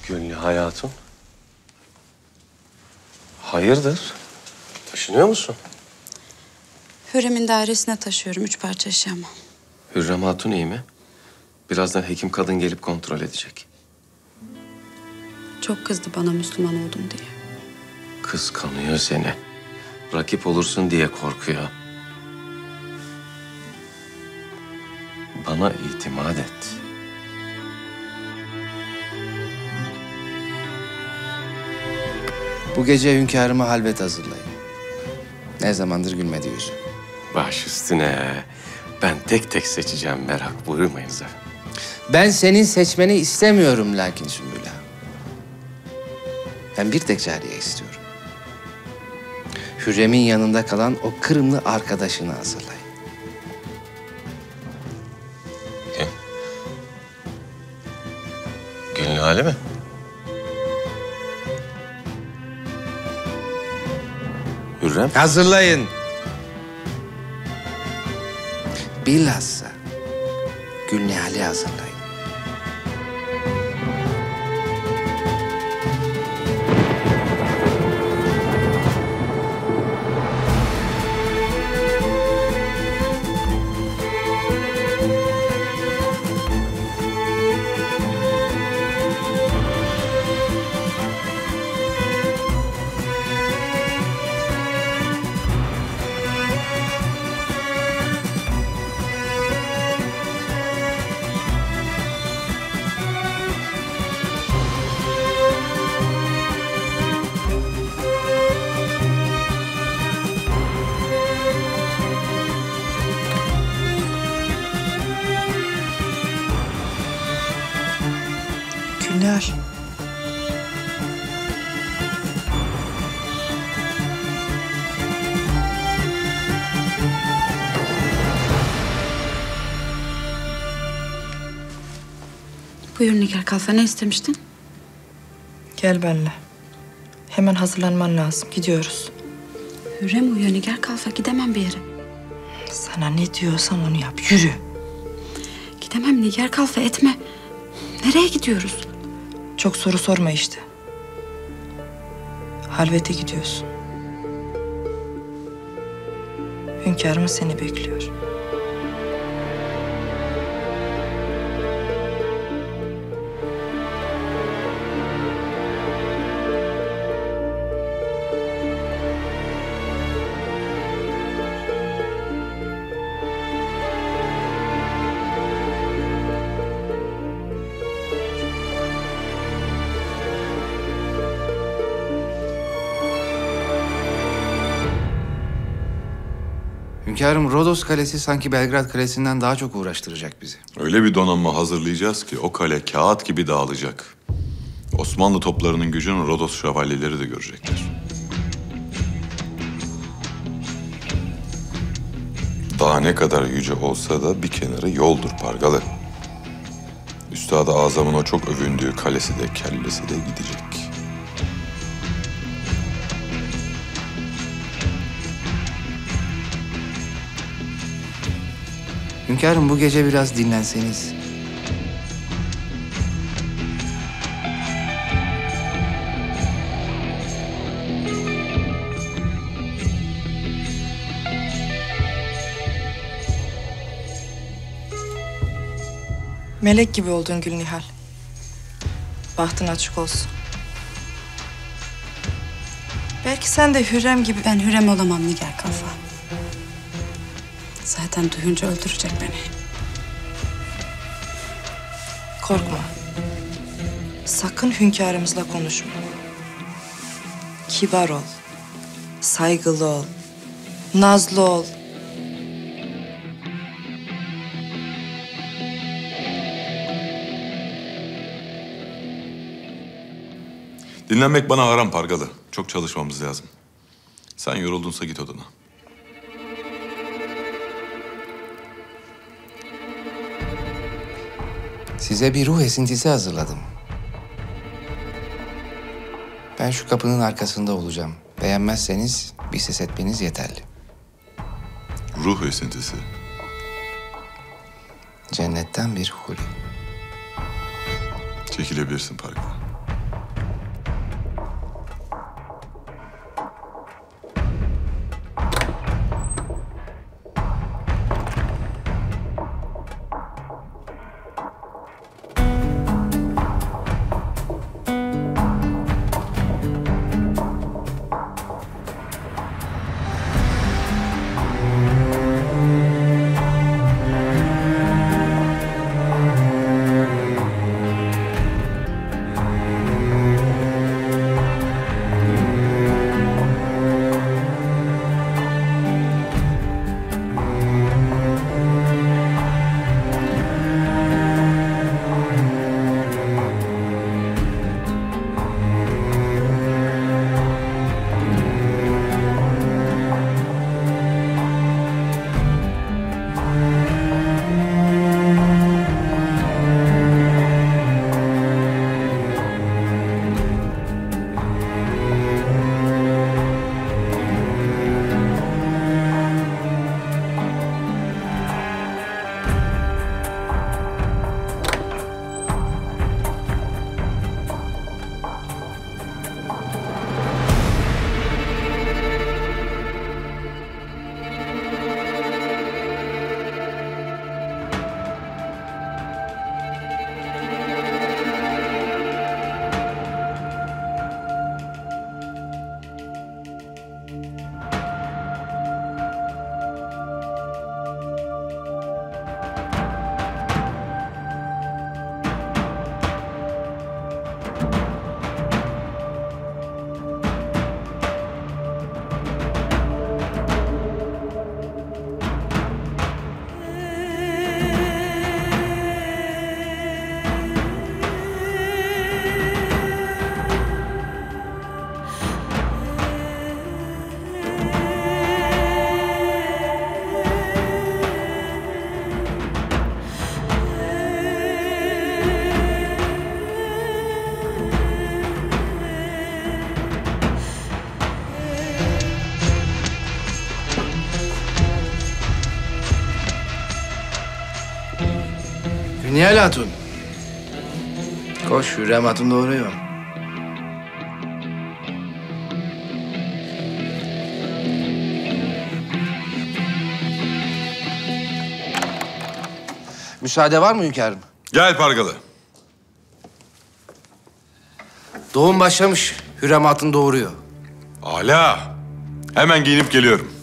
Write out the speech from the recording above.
Gönlü hayatım. Hayırdır? Taşınıyor musun? Hürrem'in dairesine taşıyorum 3 parça eşyamı. Hürrem Hatun iyi mi? Birazdan hekim kadın gelip kontrol edecek. Çok kızdı bana Müslüman oldum diye. Kıskanıyor seni. Rakip olursun diye korkuyor. Bana itimat et. Bu gece hünkârıma halvet hazırlayın. Ne zamandır gülmedi yüzü. Baş üstüne. Ben tek tek seçeceğim, merak buyurmayınız efendim. Ben senin seçmeni istemiyorum lakin Sümbül Ağa. Ben bir tek cariye istiyorum. Hürrem'in yanında kalan o Kırımlı arkadaşını hazırlayın. Gönlü hali mi? Hürrem? Hazırlayın. Bilhassa Gülnihal'i hazırlayın. Günler. Buyur Nigar Kalfa, ne istemiştin? Gel benimle. Hemen hazırlanman lazım. Gidiyoruz. Hürrem uyuyor Nigar Kalfa, gidemem bir yere. Sana ne diyorsam onu yap. Yürü. Gidemem Nigar Kalfa, etme. Nereye gidiyoruz? Çok soru sorma işte. Halvete gidiyorsun. Hünkârımız seni bekliyor. Hünkârım, Rodos Kalesi sanki Belgrad Kalesi'nden daha çok uğraştıracak bizi. Öyle bir donanma hazırlayacağız ki o kale kağıt gibi dağılacak. Osmanlı toplarının gücünü Rodos şövalyeleri de görecekler. Daha ne kadar yüce olsa da bir kenarı yoldur Pargalı. Üstad-ı Azam'ın o çok övündüğü kalesi de kellesi de gidecek. Hünkârım, bu gece biraz dinlenseniz. Melek gibi oldun Gülnihal. Bahtın açık olsun. Belki sen de Hürrem gibi... Ben Hürrem olamam Nigar Kalfa. Zaten duyunca öldürecek beni. Korkma. Sakın hünkârımızla konuşma. Kibar ol. Saygılı ol. Nazlı ol. Dinlenmek bana haram Pargalı. Çok çalışmamız lazım. Sen yoruldunsa git odana. Size bir ruh esintisi hazırladım. Ben şu kapının arkasında olacağım. Beğenmezseniz bir ses etmeniz yeterli. Ruh esintisi. Cennetten bir huri. Çekilebilirsin Pargalı. Nihal Hatun. Koş, Hürrem Hatun doğuruyor. Müsaade var mı hünkârım? Gel Pargalı. Doğum başlamış. Hürrem Hatun doğuruyor. Ala. Hemen giyinip geliyorum.